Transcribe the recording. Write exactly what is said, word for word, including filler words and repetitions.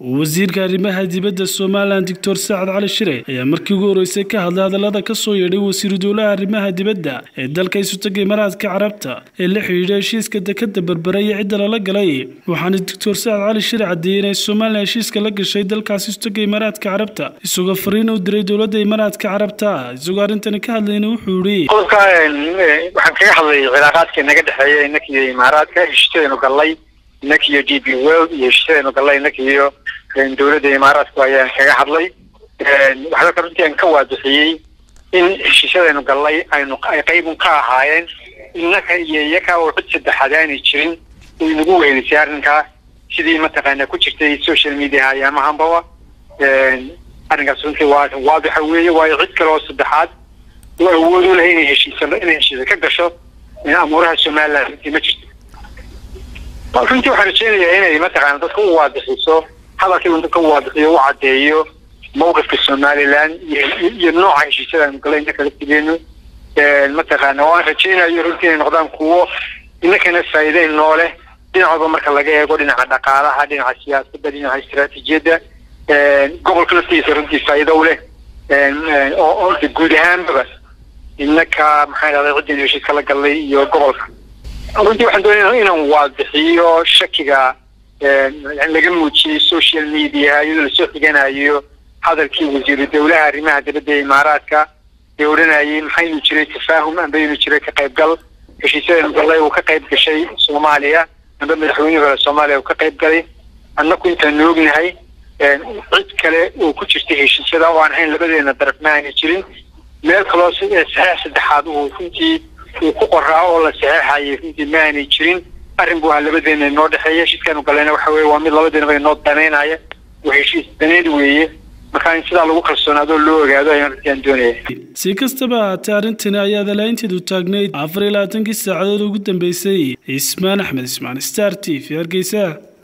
wasiirka arrimaha dibadda Soomaaliland Doctor Saad Cali Shire ayaa markii ugu horeysay ka hadlay hadallada ka soo yeedhay wasiirka dowladda arrimaha dibadda ee dalka isu tagay Imaaraadka Carabta ee la xiriiray heshiiska dekada Berbera iyo cidda la galay waxaana Doctor Saad Cali Shire cadeeyay in Soomaaliya heshiiska la gashay dalkaas isu tagay Imaaraadka Carabta isagoo fariin u diray dowladda Imaaraadka Carabta isagoo arrintan ka hadlayna wuxuu yiri waxaan kaga hadlay cilaaqaadka naga dhaxeeya innaka iyo Imaaraadka heshiiska galay innaka iyo D P World iyo heshiiska galay innaka iyo dowladda Imaaraadka ayaan kaga hadlay waxa ka runtii aan ka waadixiyay in heshiisyada galay aynu qayb ka ahaayeen innaka iyo iyaka oo cid saddexaadaan jirin oo inagu weelisay arrinka sidii ma taqaana ku jirtay social media ayaamahanba arrinkaas runtii waa waadix weeye waa cid kale oo saddexaad oo awood u leh inay heshiisyo inay heshiisyo ka gasho amuraha Soomaaliland intii ma jirto runtii waxaan rajeynayaa inay ma taqaana dadku u waadixiso hadalkii uu ka waadixiyo uu cadeeyo mowqifka Soomaaliland iyo nooca heshiisyada galayna kala tigeeno ee ma taqaana waan rajeynayaa runtii inay noqdaan kuwo innakana faa'iido noole dhinaca marka laga eego dhinaca dhaqaalaha dhinaca siyaasadda dhinaca istiraatiijiyadda ee gobolka laftiisa runtii faa'iido u leh ee oo guud ahaanba innaka maxay dhahday cidda heshiiska la galay iyo gobolka runtii waxaan doonayaa inaan waadixiyo shakiga ee laga muujiyay social media iyadoo la soo xiganayo hadalkii wasiirka dowladda arrimaha dibadda ee Imaaraadka ee oranayay maxay u jiray tafaahum ama inuu jiray ka qaybgal heshiisyada galay oo ka qayb gashay Soomaaliya ama madaxweynaha Soomaaliya oo ka qayb galay annagu intaan noognahay cid kale oo ku jirtay heshiisyada oo aan ahayn labadeena daraf ma aanay jirin meel kale oo saxiix saddexaad oo runtii uu ku qoraa oo la saxiixayay runtii ma aanay jirin arrin buu labadeena noo dhaxeeyay heshiiskan galayna waxa weeye waa mid labadeena bay noo daneynaya oo heshiis daneed weeye marka in sida lagu kalsoonaado loo ogaado ayaan doonayaa si kastaba haatee arrintan ayaa dalaynteedu taagneyd afar iyo labaatan saacadood ugu dambeysay Ismaan Axmed Ismaan Star T V Hargeysa.